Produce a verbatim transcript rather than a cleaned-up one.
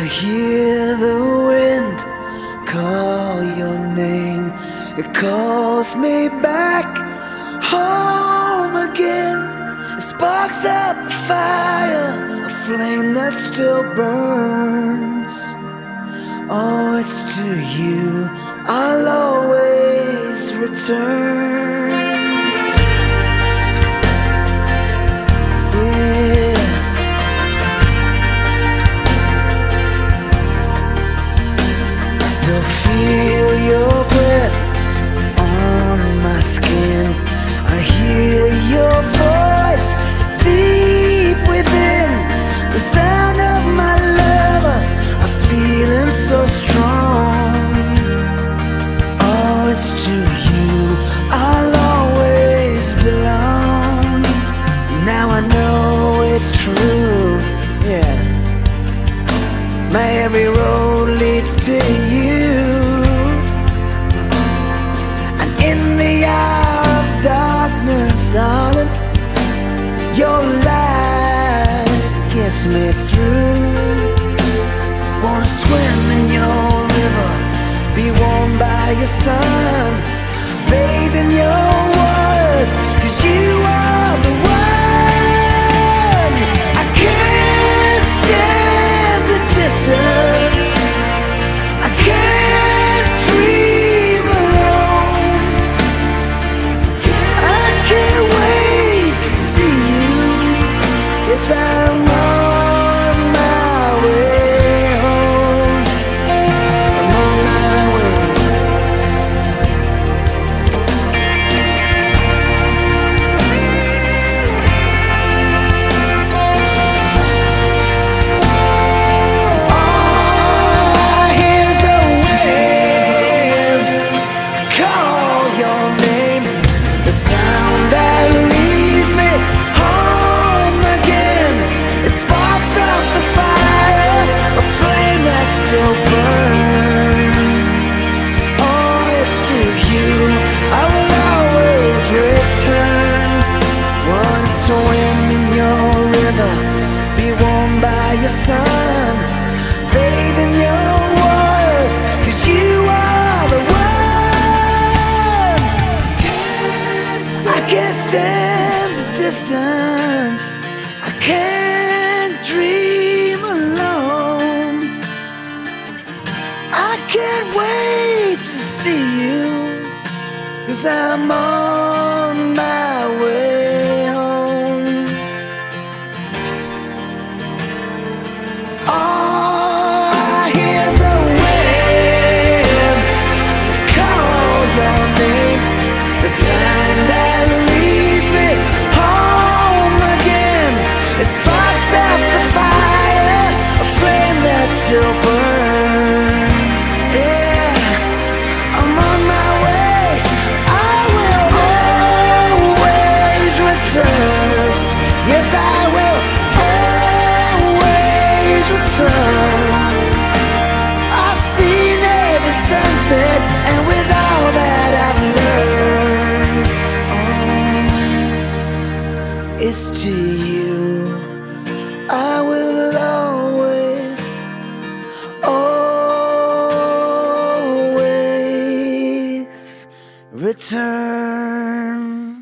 hear the wind call your name. It calls me back home again. It sparks up a fire, a flame that still burns. Oh, it's to you I'll always return. Still feel your breath on my skin. I hear your voice deep within. The sound of my lover, I feel him so strong. Oh, it's to you I'll always belong. Now I know it's true, yeah. My every road leads to you, and in the hour of darkness, darling, your light gets me through. Wanna swim in your river, be warmed by your sun, bathe in your waters, 'cause you are the one. I can't stand the distance, I can't dream alone. I can't wait to see you. Yes, I'm on my way home. I'm on my way. Still burns. Oh, it's to you I will always return. Wanna swim in your river, be warmed by your sun, bathe in your waters, 'cause you are the one. I can't stand the distance, I can't dream alone. I can't wait to see you, 'cause I'm on my way home. Oh, I hear the wind call your name, the sound that leads me home again. It sparks up the fire, a flame that still burns. Yeah, I'm on my way. I will always return. Yes, I will always return. I've seen every sunset, and with all that I've learned, oh, it's to you I will always, always return.